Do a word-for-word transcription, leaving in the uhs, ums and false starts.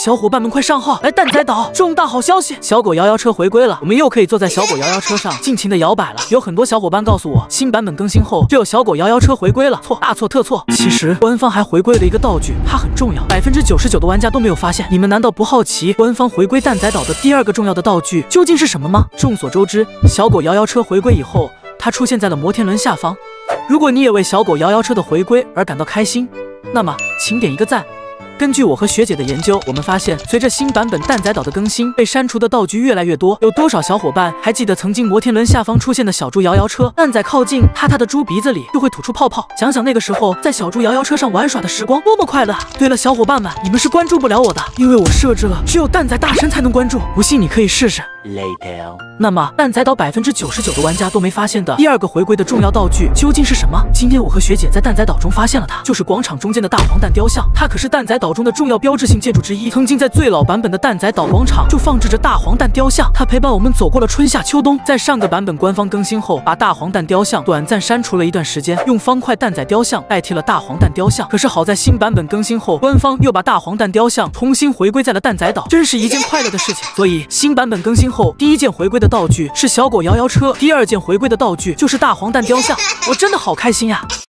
小伙伴们快上号，来蛋仔岛！重大好消息，小狗摇摇车回归了，我们又可以坐在小狗摇摇车上尽情的摇摆了。有很多小伙伴告诉我，新版本更新后就有小狗摇摇车回归了，错，大错特错。其实官方还回归了一个道具，它很重要，百分之九十九的玩家都没有发现。你们难道不好奇官方回归蛋仔岛的第二个重要的道具究竟是什么吗？众所周知，小狗摇摇车回归以后，它出现在了摩天轮下方。如果你也为小狗摇摇车的回归而感到开心，那么请点一个赞。根据我和学姐的研究，我们发现随着新版本蛋仔岛的更新，被删除的道具越来越多。有多少小伙伴还记得曾经摩天轮下方出现的小猪摇摇车？蛋仔靠近它，它的猪鼻子里就会吐出泡泡。想想那个时候在小猪摇摇车上玩耍的时光，多么快乐啊！对了，小伙伴们，你们是关注不了我的，因为我设置了只有蛋仔大神才能关注，不信你可以试试。Later。那么蛋仔岛百分之九十九的玩家都没发现的第二个回归的重要道具究竟是什么？今天我和学姐在蛋仔岛中发现了它，就是广场中间的大黄蛋雕像。它可是蛋仔岛中的重要标志性建筑之一。曾经在最老版本的蛋仔岛广场就放置着大黄蛋雕像，它陪伴我们走过了春夏秋冬。在上个版本官方更新后，把大黄蛋雕像短暂删除了一段时间，用方块蛋仔雕像代替了大黄蛋雕像。可是好在新版本更新后，官方又把大黄蛋雕像重新回归在了蛋仔岛，真是一件快乐的事情。所以新版本更新后，第一件回归的道具是小狗摇摇车，第二件回归的道具就是大黄蛋雕像。我真的好开心呀！